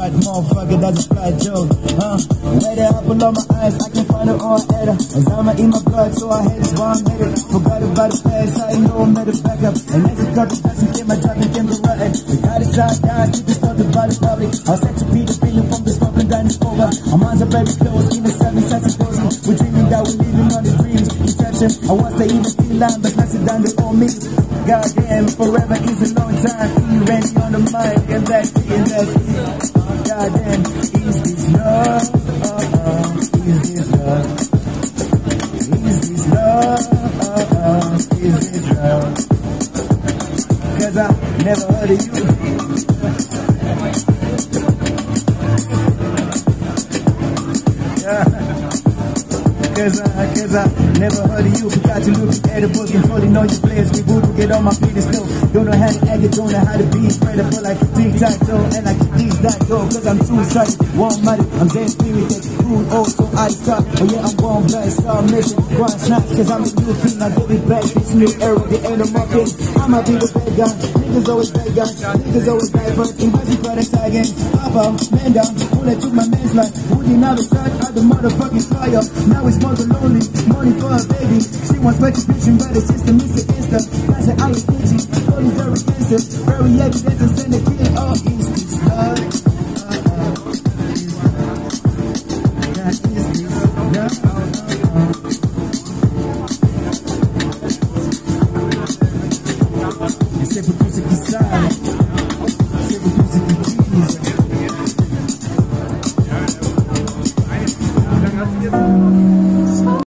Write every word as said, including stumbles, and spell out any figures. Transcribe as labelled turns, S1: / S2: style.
S1: right motherfucker, that's a fly joke, huh? Where the apple on my eyes, I can find it on edit. As I'm in my blood, so I hate this one headed. Forgot about the past, I know I'm at the backup. And as a couple doesn't get my job and get me rotten. The guy is side down, keep this stuff about the public. I'll set to be the feeling from the smoke and down the over. Our minds are very close, in the seven sets of closing. We're dreaming that we're living on the dreams. Deception, I want to even feel line, but that's it down the old me. Goddamn, forever is a long time. You ready on the mind, and that's it, and that's it. Goddamn, is this love? Uh uh, is this love? Is this love? Uh uh, is this love? Cause I never heard of you. Yeah. Cause I, cause I never heard of you. Forgot to look at the book and fully know your players. We voodoo, get on my feet and still don't know how to act it, don't know how to be spread up like tic-tac-toe. And I can ease that door, cause I'm too excited. One money, I'm Zen spirited. Cool, oh, so I stop. Oh yeah, I'm one blood, star mission. Grind snaps, cause I'm the new king. I give it back, this new era, the end of my king. I'ma be the bad guy. Niggas always bad guys. Niggas always bad first. Invasive products again. Pop up, man down. Bullet took my man's life. Woody now the start out the motherfucking fire. Now it's more than lonely. Money for a baby. She wants retribution, but the system is against her. That's an iron bitchy. All is very expensive. Very evidence and send a kid off. Is this love? Uh-uh.